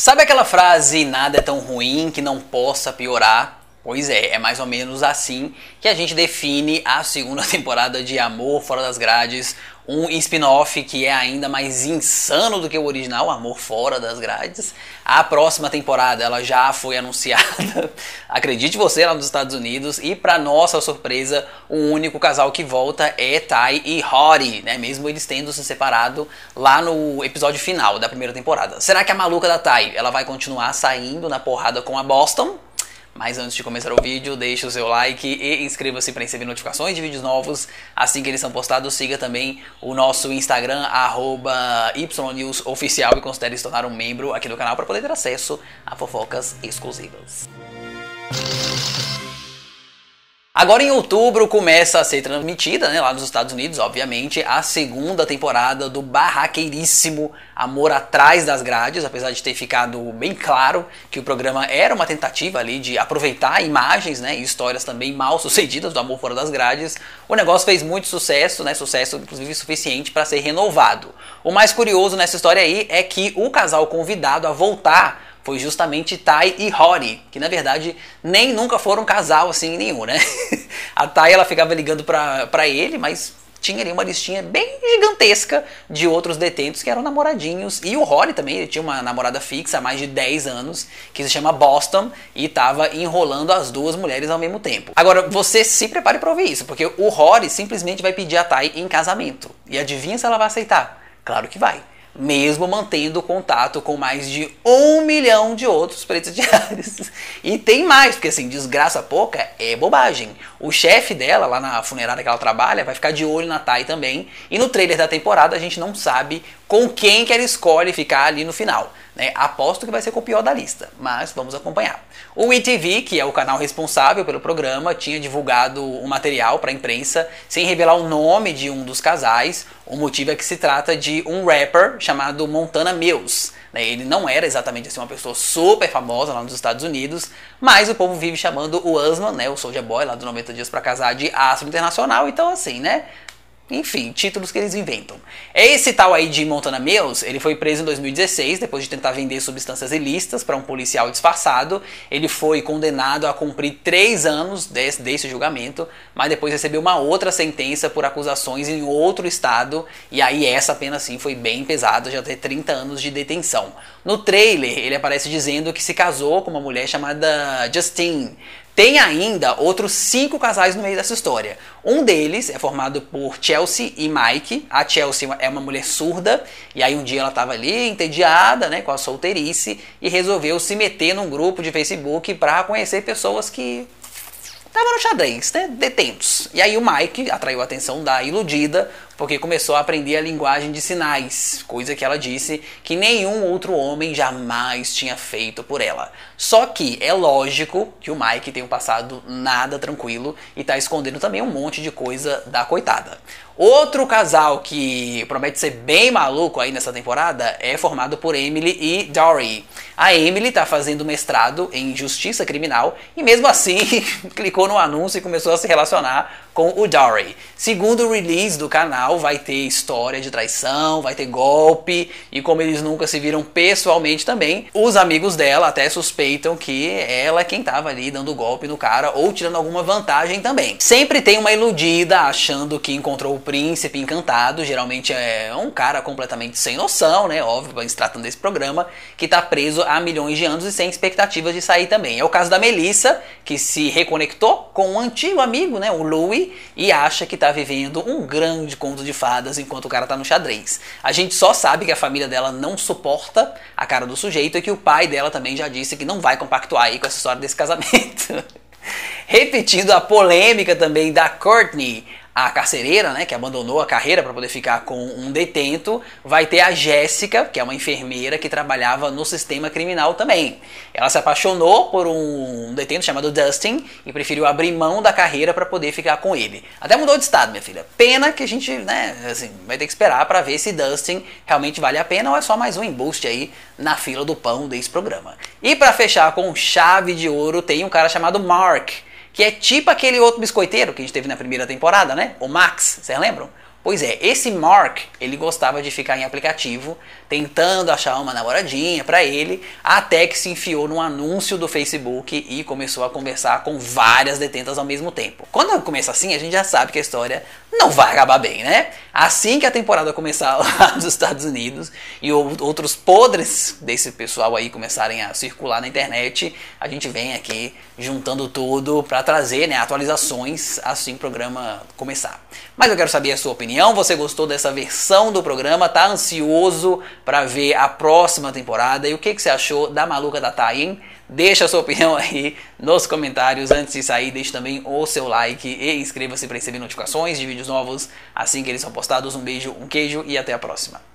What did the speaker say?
Sabe aquela frase, nada é tão ruim que não possa piorar? Pois é mais ou menos assim que a gente define a segunda temporada de Amor Fora das Grades, um spin-off que é ainda mais insano do que o original, Amor Fora das Grades. A próxima temporada ela já foi anunciada, acredite você, lá nos Estados Unidos, e para nossa surpresa, o único casal que volta é Ty e Hottie, né? Mesmo eles tendo se separado lá no episódio final da primeira temporada. Será que a maluca da Ty, ela vai continuar saindo na porrada com a Boston? Mas antes de começar o vídeo, deixe o seu like e inscreva-se para receber notificações de vídeos novos. Assim que eles são postados, siga também o nosso Instagram, @YNewsOficial, e considere se tornar um membro aqui do canal para poder ter acesso a fofocas exclusivas. Agora em outubro começa a ser transmitida, né, lá nos Estados Unidos, obviamente, a segunda temporada do barraqueiríssimo Amor Atrás das Grades, apesar de ter ficado bem claro que o programa era uma tentativa ali de aproveitar imagens, né, e histórias também mal sucedidas do Amor Fora das Grades. O negócio fez muito sucesso, né, sucesso inclusive suficiente para ser renovado. O mais curioso nessa história aí é que o casal convidado a voltar foi justamente Ty e Hottie, que na verdade nem nunca foram casal assim nenhum, né? A Ty ela ficava ligando pra ele, mas tinha ali uma listinha bem gigantesca de outros detentos que eram namoradinhos. E o Hottie também, ele tinha uma namorada fixa há mais de 10 anos, que se chama Boston, e estava enrolando as duas mulheres ao mesmo tempo. Agora, você se prepare para ouvir isso, porque o Hottie simplesmente vai pedir a Ty em casamento. E adivinha se ela vai aceitar? Claro que vai. Mesmo mantendo contato com mais de 1 milhão de outros presidiários. E tem mais, porque assim, desgraça pouca é bobagem. O chefe dela, lá na funerária que ela trabalha, vai ficar de olho na Ty também. E no trailer da temporada a gente não sabe com quem que ela escolhe ficar ali no final, né? Aposto que vai ser com o pior da lista, mas vamos acompanhar. O WeTV, que é o canal responsável pelo programa, tinha divulgado um material para a imprensa sem revelar o nome de um dos casais. O motivo é que se trata de um rapper chamado Montana Mills. Ele não era exatamente assim, uma pessoa super famosa lá nos Estados Unidos, mas o povo vive chamando o Usman, né, o Soulja Boy lá do 90 Dias pra Casar, de astro internacional. Então assim, né? Enfim, títulos que eles inventam. Esse tal aí de Montana Mills, ele foi preso em 2016, depois de tentar vender substâncias ilícitas para um policial disfarçado. Ele foi condenado a cumprir 3 anos desse julgamento, mas depois recebeu uma outra sentença por acusações em outro estado, e aí essa pena sim foi bem pesada, já tem 30 anos de detenção. No trailer, ele aparece dizendo que se casou com uma mulher chamada Justine. Tem ainda outros 5 casais no meio dessa história. Um deles é formado por Chelsea e Mike. A Chelsea é uma mulher surda, e aí um dia ela estava ali entediada, né, com a solteirice, e resolveu se meter num grupo de Facebook para conhecer pessoas que estavam no xadrez, né, detentos. E aí o Mike atraiu a atenção da iludida, porque começou a aprender a linguagem de sinais, coisa que ela disse que nenhum outro homem jamais tinha feito por ela. Só que é lógico que o Mike tem um passado nada tranquilo e tá escondendo também um monte de coisa da coitada. Outro casal que promete ser bem maluco aí nessa temporada é formado por Emily e Dory. A Emily tá fazendo mestrado em Justiça Criminal e mesmo assim clicou no anúncio e começou a se relacionar com o Dory. Segundo o release do canal, vai ter história de traição, vai ter golpe, e como eles nunca se viram pessoalmente também, os amigos dela até suspeitam que ela é quem tava ali dando golpe no cara ou tirando alguma vantagem também. Sempre tem uma iludida achando que encontrou o príncipe encantado, geralmente é um cara completamente sem noção, né, óbvio, se tratando desse programa, que tá preso há milhões de anos e sem expectativas de sair também. É o caso da Melissa, que se reconectou com um antigo amigo, né, o Louie, e acha que tá vivendo um grande conto de fadas enquanto o cara tá no xadrez. A gente só sabe que a família dela não suporta a cara do sujeito e que o pai dela também já disse que não vai compactuar aí com essa história desse casamento. Repetindo a polêmica também da Courtney, a carcereira, né, que abandonou a carreira para poder ficar com um detento, vai ter a Jéssica, que é uma enfermeira que trabalhava no sistema criminal também. Ela se apaixonou por um detento chamado Dustin e preferiu abrir mão da carreira para poder ficar com ele. Até mudou de estado, minha filha. Pena que a gente, né, assim, vai ter que esperar para ver se Dustin realmente vale a pena ou é só mais um embuste aí na fila do pão desse programa. E para fechar com chave de ouro, tem um cara chamado Mark, que é tipo aquele outro biscoiteiro que a gente teve na primeira temporada, né? O Max, vocês lembram? Pois é, esse Mark, ele gostava de ficar em aplicativo, tentando achar uma namoradinha pra ele, até que se enfiou num anúncio do Facebook e começou a conversar com várias detentas ao mesmo tempo. Quando começa assim, a gente já sabe que a história não vai acabar bem, né? Assim que a temporada começar lá nos Estados Unidos e outros podres desse pessoal aí começarem a circular na internet, a gente vem aqui juntando tudo pra trazer, né, atualizações assim que o programa começar. Mas eu quero saber a sua opinião. Você gostou dessa versão do programa? Tá ansioso para ver a próxima temporada? E o que você achou da maluca da Thay, hein? Deixa a sua opinião aí nos comentários. Antes de sair, deixe também o seu like e inscreva-se para receber notificações de vídeos novos assim que eles são postados. Um beijo, um queijo e até a próxima.